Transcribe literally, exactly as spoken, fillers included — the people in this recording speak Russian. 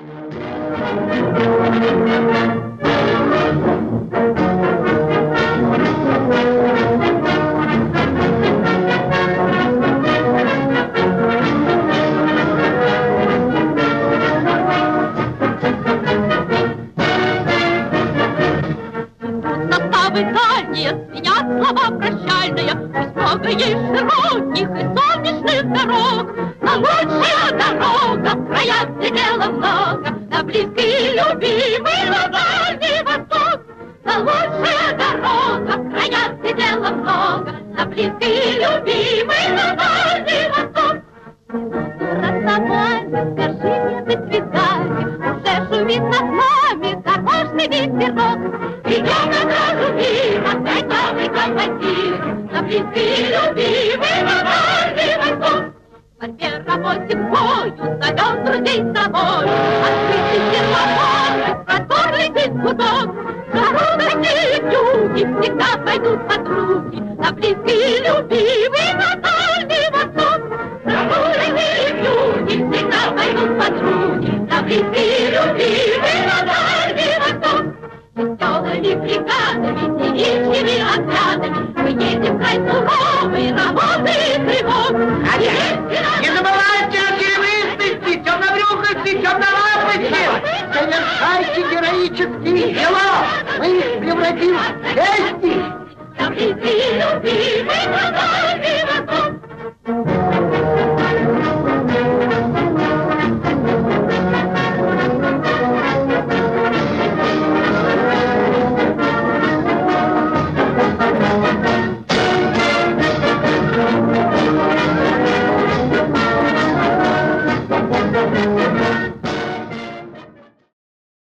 Звенят слова прощальные, пусть много есть широких и солнечных дорог. Но лучшая дорога в краях, где дела много, на близкий и любимый, на Дальний Восток. Но лучшая дорога в краях, где дела много, на близкий и любимый, на Дальний Восток. Расставайся, скажи мне до свидания, уже шумит над нами дорожный ветерок. Идем на дорогу мимо, дай новый командир, на близкий и любимый, на Дальний Восток. В борьбе работе к бою зовем друзей с собой, открытый сервопоры, которых летит гудок. Жару такие люди всегда пойдут подруги, на близкий и любимый, на Дальний Восток. Жару такие люди всегда пойдут подруги, на близкий и любимый, на Дальний Восток. Веселыми бригадами, девичьими отрядами мы едем в край суровой работы и тревог. Не забывайте о серебристости, темнобрюхости, темнолапости. Совершайте героические дела, мы их превратим в чести. На близкий и любимый,